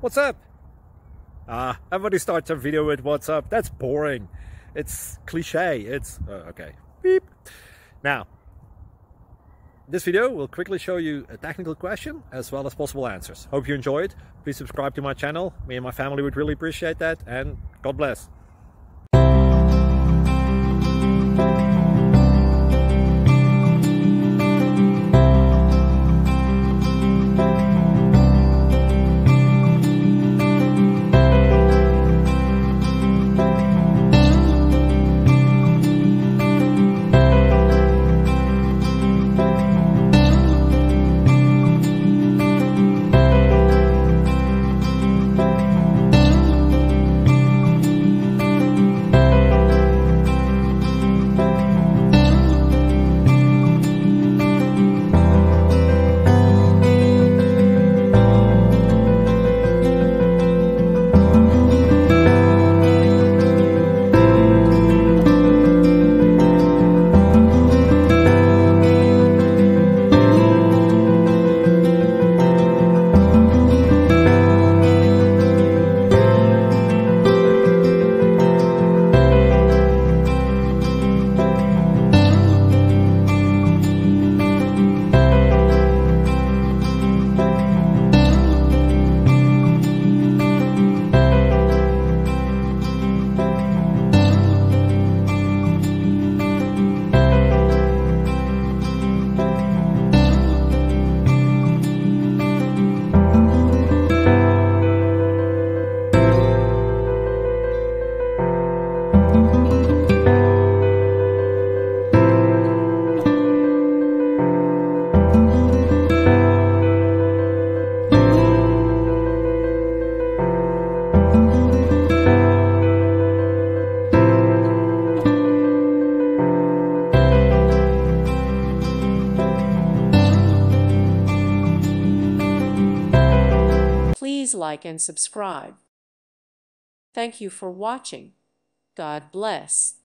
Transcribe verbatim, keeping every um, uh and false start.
What's up? Ah, everybody starts a video with what's up. That's boring. It's cliche. It's... Uh, okay. Beep. Now, this video will quickly show you a technical question as well as possible answers. Hope you enjoyed. Please subscribe to my channel. Me and my family would really appreciate that. And God bless. Please like and subscribe. Thank you for watching. God bless.